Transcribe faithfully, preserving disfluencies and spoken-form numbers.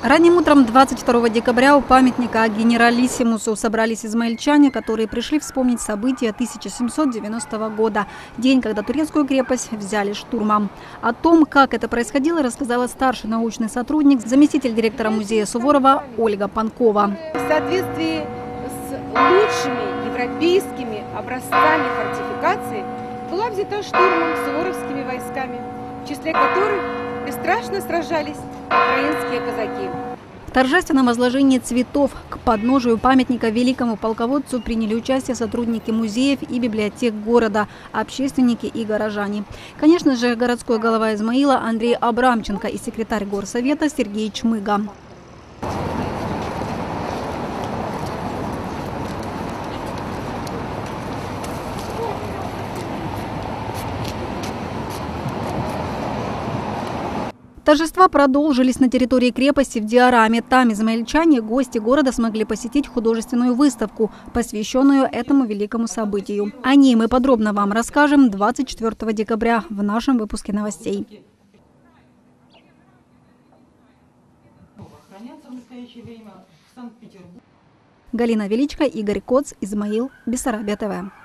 Ранним утром двадцать второго декабря у памятника генералиссимусу собрались измаильчане, которые пришли вспомнить события тысяча семьсот девяностого года, день, когда турецкую крепость взяли штурмом. О том, как это происходило, рассказала старший научный сотрудник, заместитель директора музея Суворова Ольга Панкова. В соответствии с лучшими европейскими образцами фортификации была взята штурмом суворовскими войсками, в числе которых бесстрашно сражались украинские казаки. В торжественном возложении цветов к подножию памятника великому полководцу приняли участие сотрудники музеев и библиотек города, общественники и горожане. Конечно же, городской голова Измаила Андрей Абрамченко и секретарь горсовета Сергей Чмыга. Торжества продолжились на территории крепости в Диораме. Там измаильчане, гости города, смогли посетить художественную выставку, посвященную этому великому событию. О ней мы подробно вам расскажем двадцать четвёртого декабря в нашем выпуске новостей. Галина Величко, Игорь Коц, Измаил, Бессарабия ТВ.